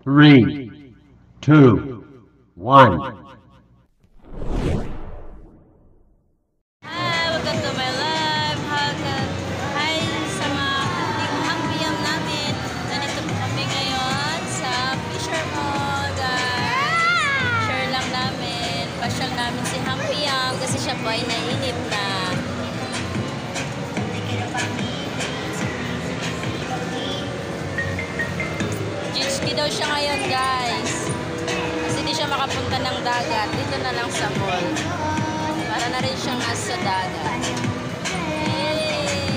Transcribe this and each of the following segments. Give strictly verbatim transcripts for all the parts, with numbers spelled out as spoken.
Three, two, one. Hi! Welcome to my live! Hi sa mga hang P M natin. Nandito po kami ngayon sa Fisher Mall, guys. Share lang namin. Pasyal namin si Hang P M kasi siya po ay nainip na. Ski daw siya ngayon, guys. Kasi hindi siya makapunta ng dagat. Dito na lang sa mall. Para na rin siyang nasa dagat. Yay!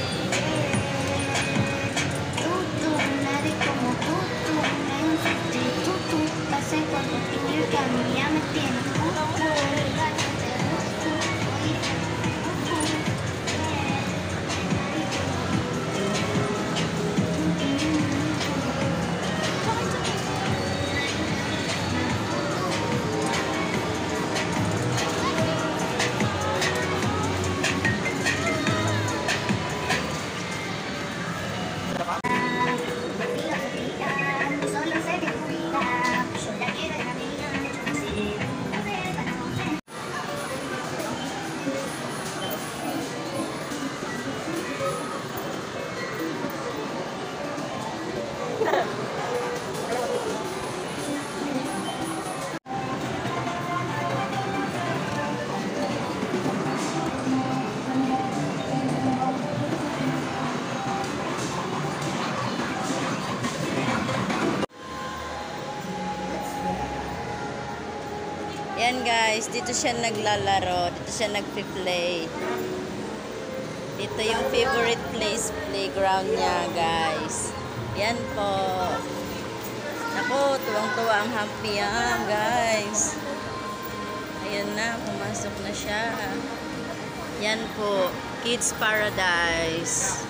Yan, guys, dito siya naglalaro, dito siya nagpi-play. Dito yung favorite place, playground niya, guys. Yan po. Naku, tuwang-tuwa ang Hang P M, guys. Ayan na, pumasok na siya. Yan po, Kids Paradise.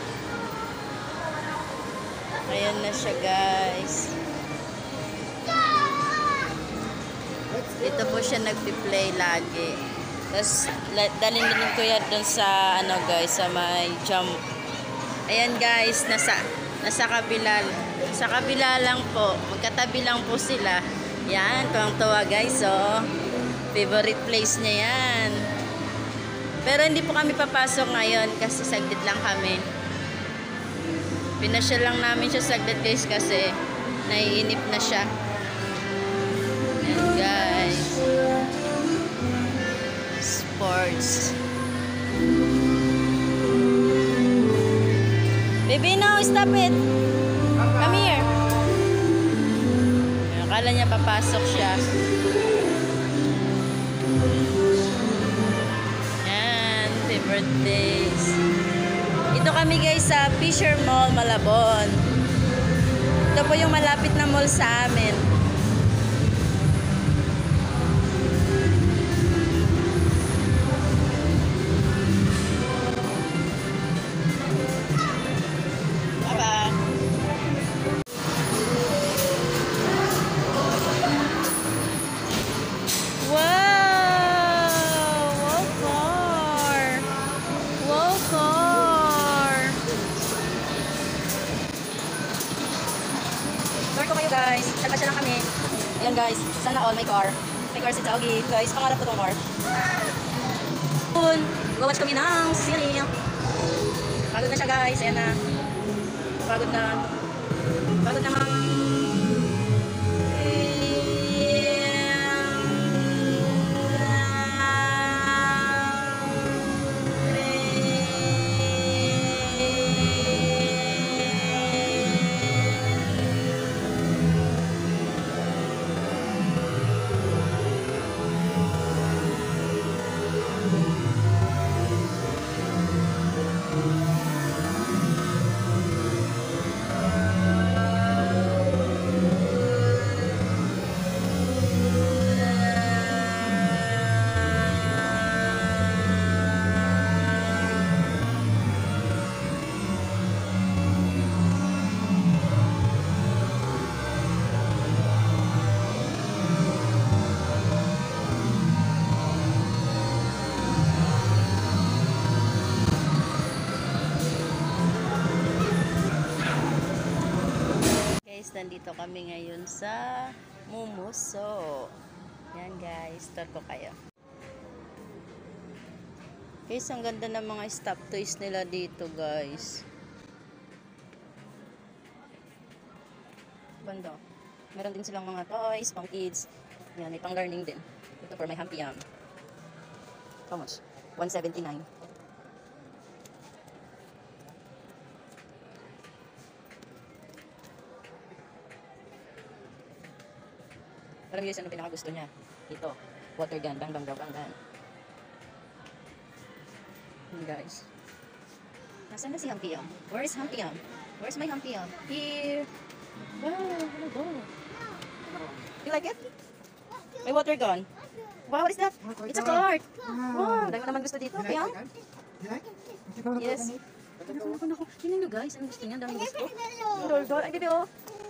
Ayan na siya, guys. Dito po siya nagpi-play lagi. Tapos, dalhin-dalhin ko yan dun sa, ano guys, sa may jump. Ayan guys, nasa, nasa kabila. Sa kabila lang po. Magkatabi lang po sila. Yan, tuwang-tuwa guys, oh. Favorite place niya yan. Pero hindi po kami papasok ngayon kasi saglit lang kami. Pinasyal lang namin siya saglit guys kasi naiinip na siya. Ayan guys, sports. Baby, no, stop it. Come here. Akala niya papasok siya. Ayan, happy birthdays. Ito kami guys sa Fisher Mall, Malabon. Ito po yung malapit na mall sa amin. Guys, nagpasya lang kami. Ayan guys, sana all may car. May car si Taugi. Guys, pangarap ko tong car. Go-watch kami ng sili. Pagod na siya guys. Ayan na. Pagod na. Pagod na mga. guys, nandito kami ngayon sa Mumuso. Yan guys, tour ko kayo. Guys, ang ganda ng mga stop toys nila dito guys. Banda. Meron din silang mga toys, pang kids. Yan, may pang learning din. Ito for my Hampiam. How much? one seventy-nine. Alam niyo ano pinakagusto niya? Ito. Water gun. Bang, bang, bang, bang, bang. Yan guys. Nasaan na si Hampiam? Where is Hampiam? Where's my Hampiam? Here. Wow, hello go. You like it? May water gun. Wow, what is that? It's a cart. Wow, dahil mo naman gusto dito, Piam? Yes. Naku, naku, naku. Tingnan nyo guys, anong gusto niya? Daming gusto. Dol, dol. Ay, bebe, oh.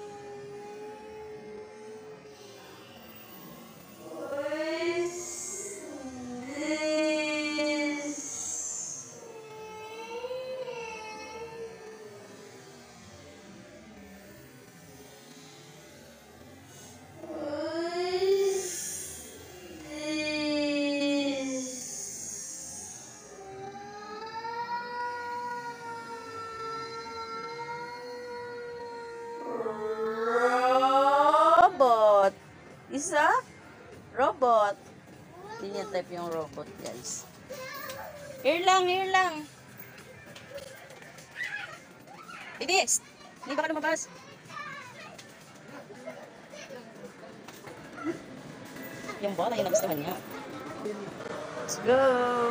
Robot. Isa? Robot. Hindi niya type yung robot, guys. Here lang, here lang. Baby, hindi ba ka lumabas? Yung bola, yung nagustuhan niya. Let's go.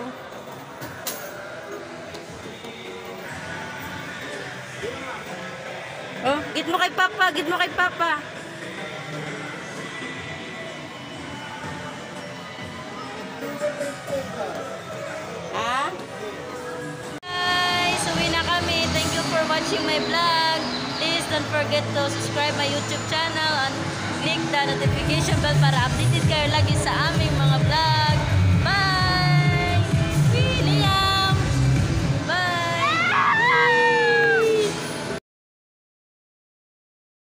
Oh, gid mo kay Papa, gid mo kay Papa. Ah? Guys, uwi na kami. Thank you for watching my vlog. Please don't forget to subscribe my YouTube channel and click the notification bell para updated kayo lagi sa aming mga vlog.